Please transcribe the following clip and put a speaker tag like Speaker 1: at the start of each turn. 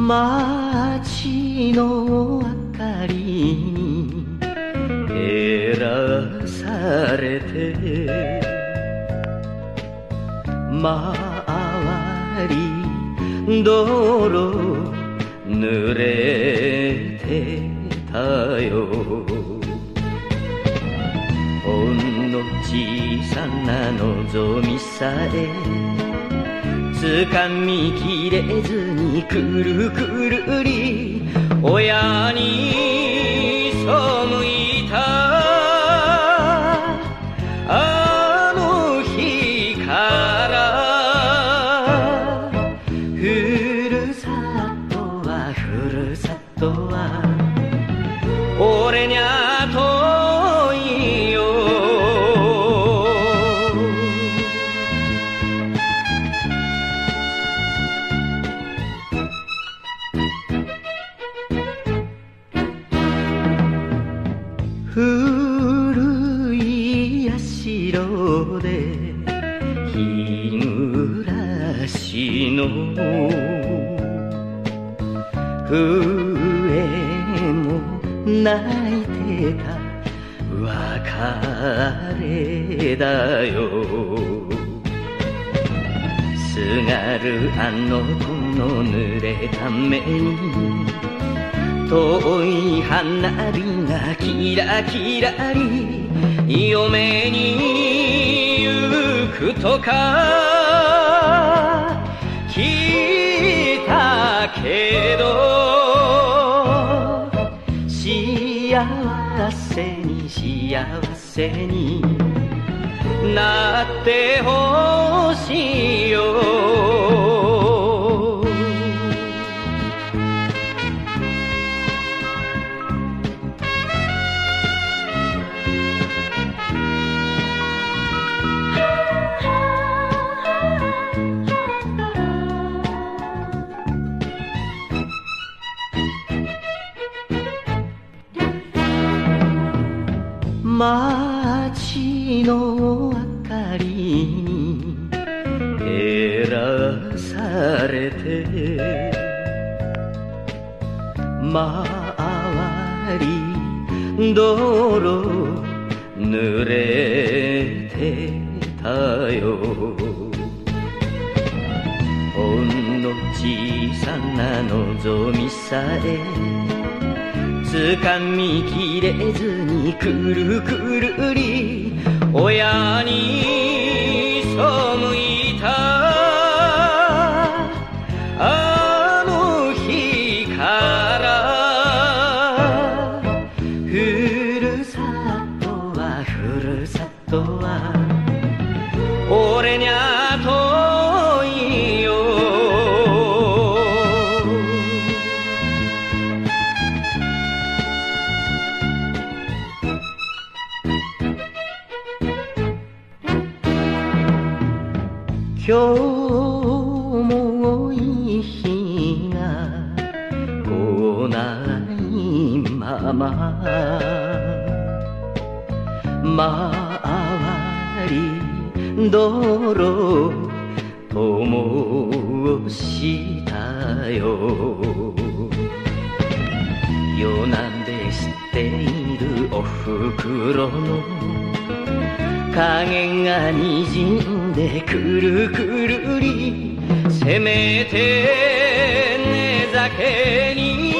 Speaker 1: 街の明かりに照らされて周り道路濡れてたよ。ほんの小さな望みさえ掴みきれずにくるくるり親に背いたあの日からふるさとは俺にゃ遠いよ。古い社で日暮らしの笛も泣いてた別れだよ。すがるあの子の濡れた目に遠い花火がキラキラり嫁に行くとか聞いたけど幸せになってほしいよ。街の明かりに照らされて周り道路濡れてたよ。ほんの小さな望みさえ掴みきれずにくるくるり親に背いたあの日からふるさとは俺にゃ遠いよ。今日もいい日が来ないまま周り道路灯したよ。夜なんで知っているおふくろの影がにじんでくるくるりせめて寝酒に